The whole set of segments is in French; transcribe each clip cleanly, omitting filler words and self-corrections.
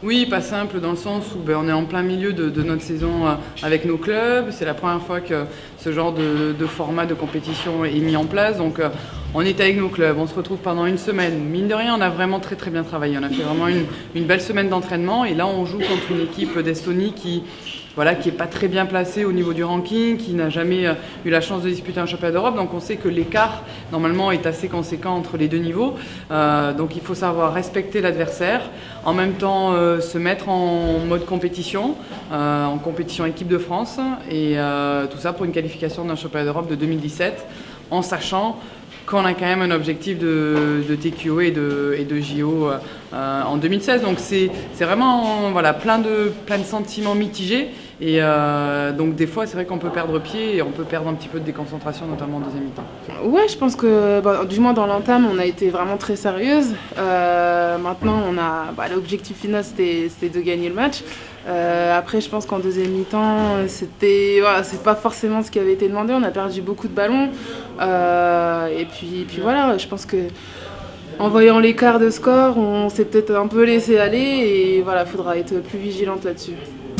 Oui, pas simple dans le sens où on est en plein milieu de notre saison avec nos clubs. C'est la première fois que ce genre de format de compétition est mis en place. Donc on est avec nos clubs, on se retrouve pendant une semaine. Mine de rien, on a vraiment très bien travaillé. On a fait vraiment une belle semaine d'entraînement et là on joue contre une équipe d'Estonie qui est pas très bien placée au niveau du ranking, qui n'a jamais eu la chance de disputer un championnat d'Europe. Donc on sait que l'écart normalement est assez conséquent entre les deux niveaux. Donc il faut savoir respecter l'adversaire, en même temps se mettre en mode compétition, en compétition équipe de France, et tout ça pour une qualification d'un championnat d'Europe de 2017, en sachant qu'on a quand même un objectif de TQO et de JO en 2016. Donc c'est vraiment plein de sentiments mitigés. Et donc des fois c'est vrai qu'on peut perdre pied et on peut perdre un petit peu de déconcentration, notamment en deuxième mi-temps. Ouais, je pense que du moins dans l'entame on a été vraiment très sérieuse. Maintenant l'objectif final c'était de gagner le match. Après je pense qu'en deuxième mi-temps c'est pas forcément ce qui avait été demandé, on a perdu beaucoup de ballons. Et puis voilà, je pense que en voyant l'écart de score, on s'est peut-être un peu laissé aller et voilà, faudra être plus vigilante là-dessus.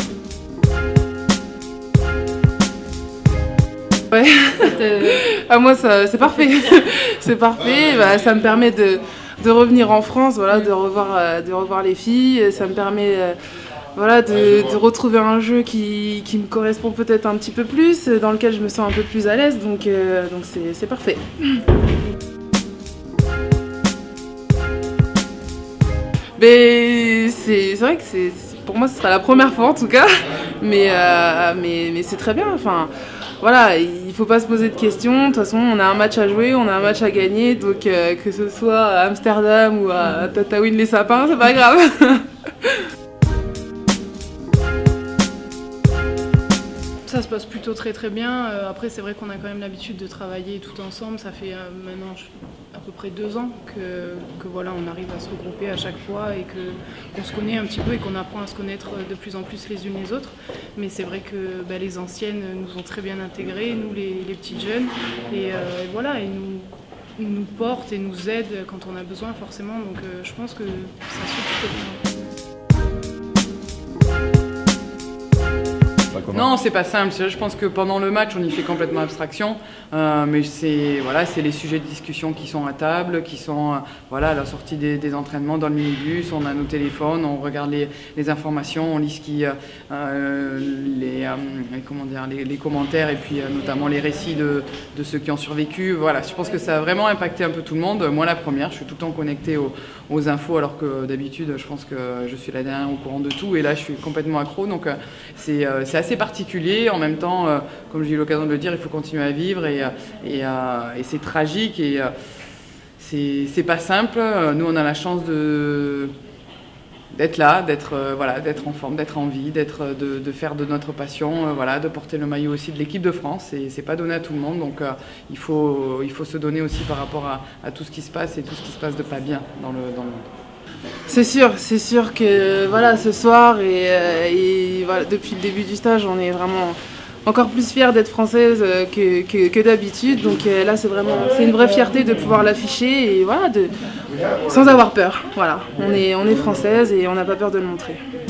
Ouais. Moi c'est parfait. C'est parfait, ça me permet de revenir en France, voilà, de revoir les filles, ça me permet de retrouver un jeu qui me correspond peut-être un petit peu plus, dans lequel je me sens un peu plus à l'aise, donc c'est parfait. C'est vrai que pour moi ce sera la première fois en tout cas, mais c'est très bien. Enfin, voilà, il ne faut pas se poser de questions. De toute façon, on a un match à jouer, on a un match à gagner, donc que ce soit à Amsterdam ou à Tataouine-les-Sapins, c'est pas grave. Ça se passe plutôt très bien. Après c'est vrai qu'on a quand même l'habitude de travailler tout ensemble. Ça fait maintenant à peu près 2 ans que voilà, on arrive à se regrouper à chaque fois et qu'on se connaît un petit peu et qu'on apprend à se connaître de plus en plus les unes les autres. Mais c'est vrai que les anciennes nous ont très bien intégrés, nous les petites jeunes, et voilà, et nous portent et nous aident quand on a besoin forcément. Donc je pense que ça se fait plutôt bien. Non, c'est pas simple. Je pense que pendant le match, on y fait complètement abstraction. Mais c'est les sujets de discussion qui sont à table, qui sont à la sortie des entraînements dans le minibus. On a nos téléphones, on regarde les informations, on lit les commentaires et puis notamment les récits de ceux qui ont survécu. Voilà, je pense que ça a vraiment impacté un peu tout le monde. Moi, la première, je suis tout le temps connectée aux infos, alors que d'habitude, je pense que je suis la dernière au courant de tout. Et là, je suis complètement accro. Donc, c'est assez particulier. En même temps, comme j'ai eu l'occasion de le dire, il faut continuer à vivre et c'est tragique et c'est pas simple. Nous, on a la chance d'être là, d'être en forme, d'être en vie, de faire de notre passion, de porter le maillot aussi de l'équipe de France. Et c'est pas donné à tout le monde, donc il faut se donner aussi par rapport à tout ce qui se passe et tout ce qui se passe de pas bien dans le monde. C'est sûr que ce soir et depuis le début du stage, on est vraiment encore plus fiers d'être française que d'habitude. Donc là, c'est une vraie fierté de pouvoir l'afficher et sans avoir peur. Voilà, on est française et on n'a pas peur de le montrer.